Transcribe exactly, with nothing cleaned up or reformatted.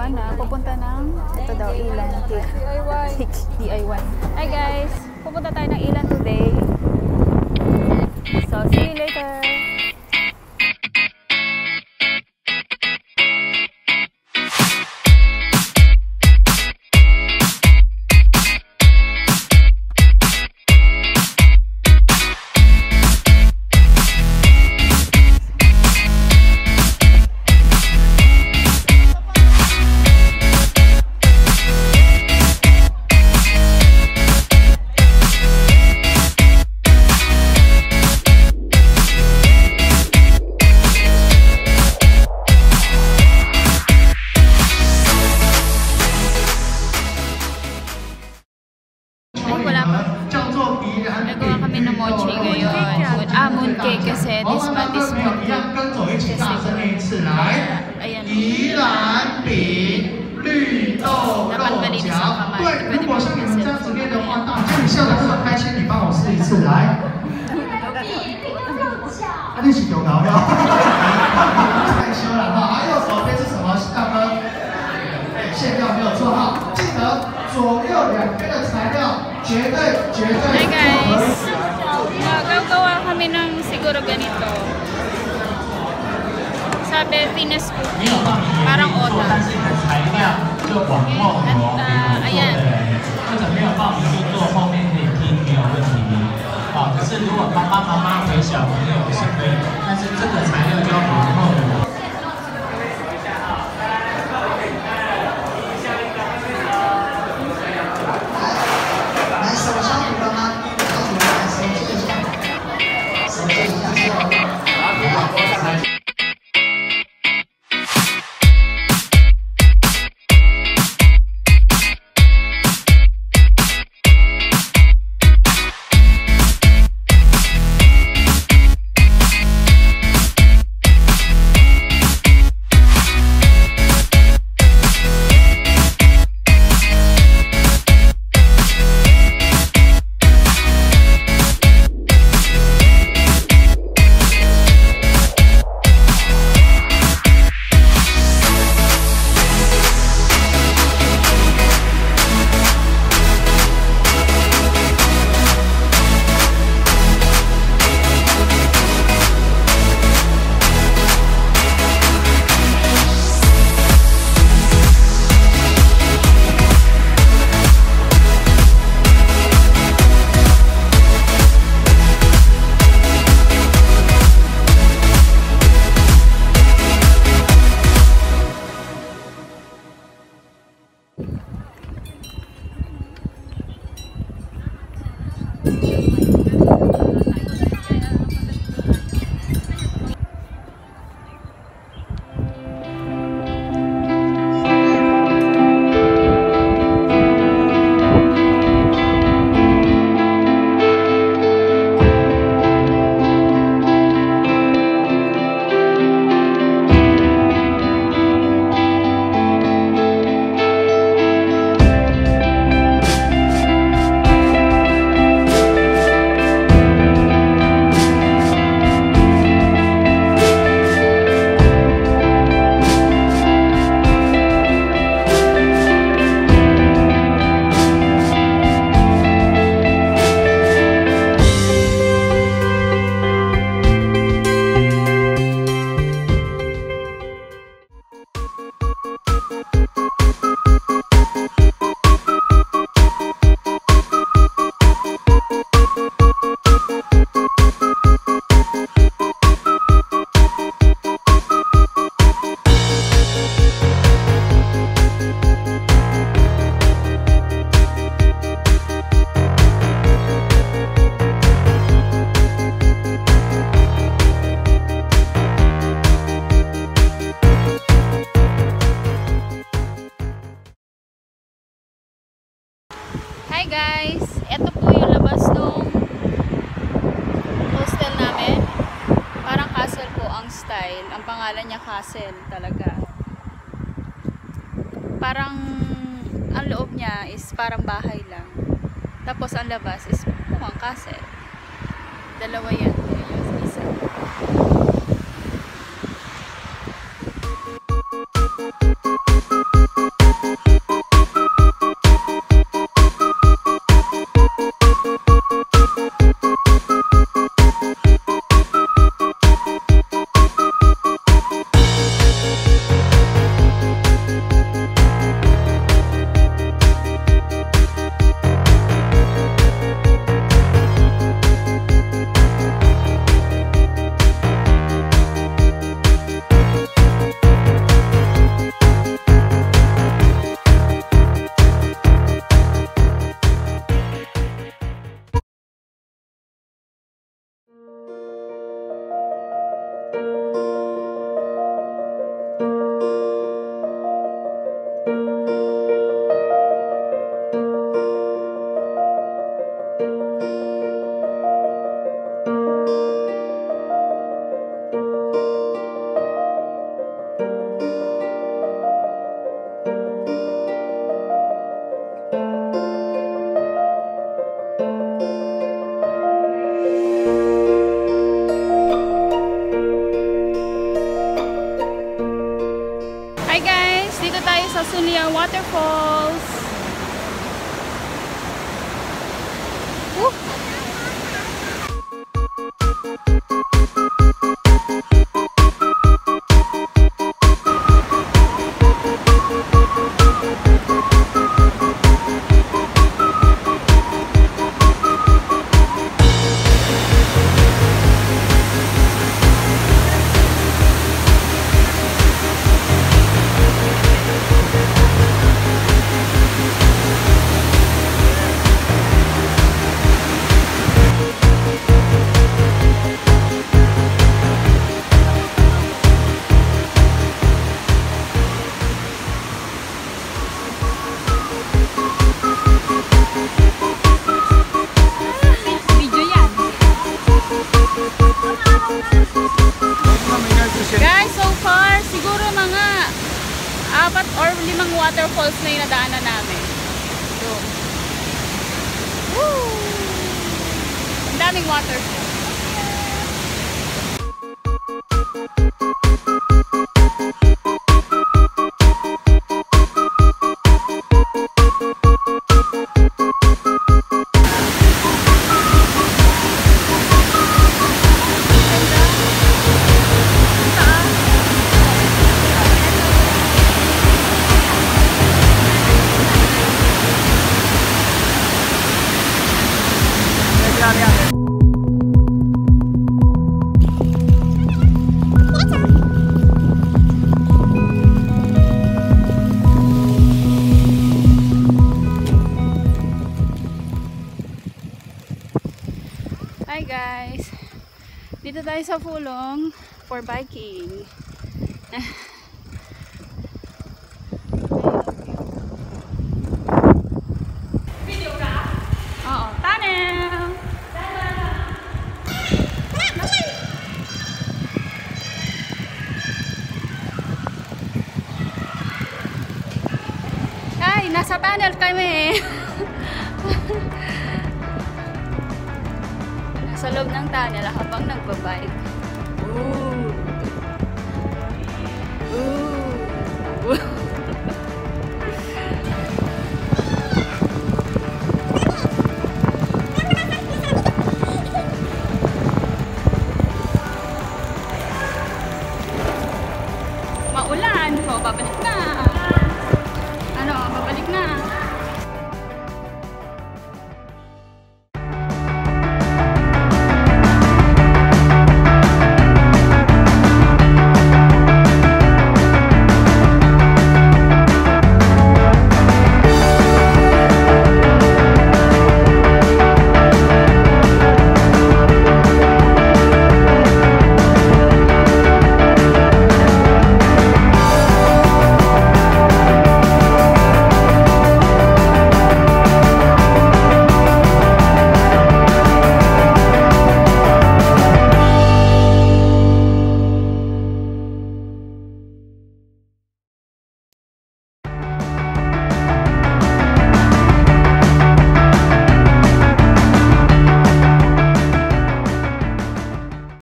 Taiwan na pupunta ng ito daw, Yilan cake. D I Y. Hi guys! Pupunta tayo ng Yilan today. So, see you later! Nagawa kami ng mochi ngayon. Ah, mooncake kasi. This month is mooncake. Ayan. Dapat malinis ang kamay. Pwede mo mag-cellphone. Hi guys! Magagawa kami ng siguro ganito. Sabi, Venus cookie. Parang otap. At uh, ayan. 可是如果爸爸妈妈和小朋友是可以，但是这个材料就要往后的。来，手上有了吗？告诉我来手借一下，手借一下。 Hi guys! Ito po yung labas nung hostel namin. Parang castle po ang style. Ang pangalan niya castle talaga. Parang ang loob niya is parang bahay lang. Tapos ang labas is mukhang castle. Dalawa yan. Yung isa. dito tayo sa Sinliao Waterfalls. Woo! Guys, so far, siguro mga apat or limang waterfalls na yung nadaanan namin. So, woo! Ang daming waterfalls. Hi guys, dito tayo sa Fulong for biking. Video ka? Oo, tunnel! Ay, nasa tunnel kami. Sa loob ng tunnel habang nagbabike. Ooh. Ooh. Maulan. O, babalik na. Ano, babalik na.